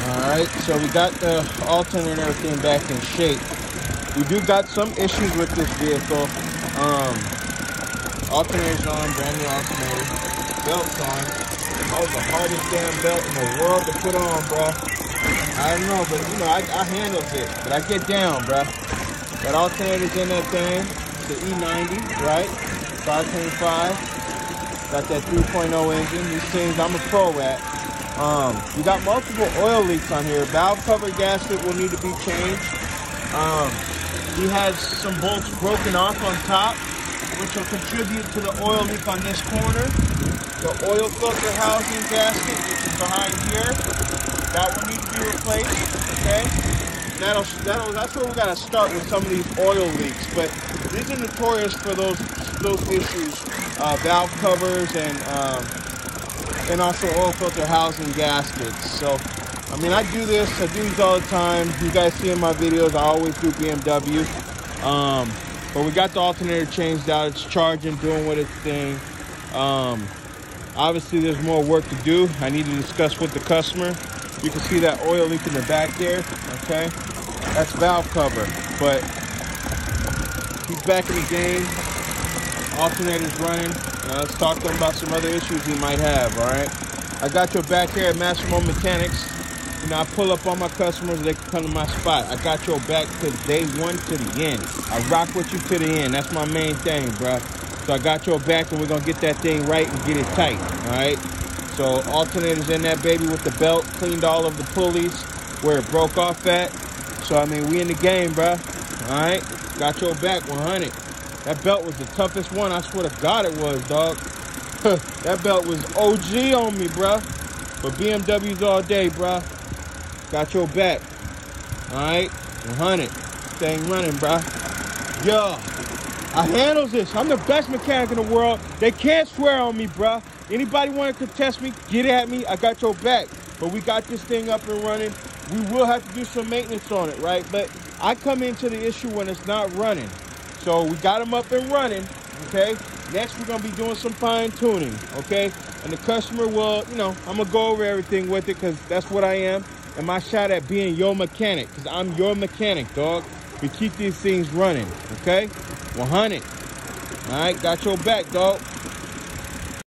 Alright, so we got the alternator and everything back in shape. We do got some issues with this vehicle. Alternator's on, brand new alternator. Belt's on. That was the hardest damn belt in the world to put on, bruh. I don't know, but you know, I handles it. But I get down, bruh. That alternator's in that thing. It's the E90, right? 525. Got that 3.0 engine. These things I'm a pro at. We got multiple oil leaks on here. Valve cover gasket will need to be changed. We had some bolts broken off on top, which will contribute to the oil leak on this corner. The oil filter housing gasket, which is behind here, that will need to be replaced. Okay, that's where we gotta start with some of these oil leaks. But these are notorious for those issues, valve covers and also oil filter housing gaskets. So, I mean, I do these all the time. You guys see in my videos, I always do BMW. But we got the alternator changed out. It's charging, doing what it's thing. Obviously, there's more work to do. I need to discuss with the customer. You can see that oil leak in the back there, okay? That's valve cover, but he's back in the game. Alternator's running. Let's talk to him about some other issues he might have, all right? I got your back here at Massimo Mechanics. You know, I pull up on my customers, they can come to my spot. I got your back to day one to the end. I rock with you to the end. That's my main thing, bro. So I got your back, and we're going to get that thing right and get it tight, all right? So alternator's in that baby with the belt, cleaned all of the pulleys where it broke off at. So, I mean, we in the game, bro, all right? Got your back 100. That belt was the toughest one. I swear to God it was, dog. That belt was OG on me, bro. But BMWs all day, bro. Got your back. All right? 100. Thing running, bro. Yo, I handles this. I'm the best mechanic in the world. They can't swear on me, bro. Anybody want to contest me, get at me. I got your back. But we got this thing up and running. We will have to do some maintenance on it, right? But I come into the issue when it's not running. So we got them up and running, okay? Next, we're going to be doing some fine tuning, okay? And the customer will, you know, I'm going to go over everything with it because that's what I am. And my shot at being your mechanic, because I'm your mechanic, dog. We keep these things running, okay? 100. All right, got your back, dog.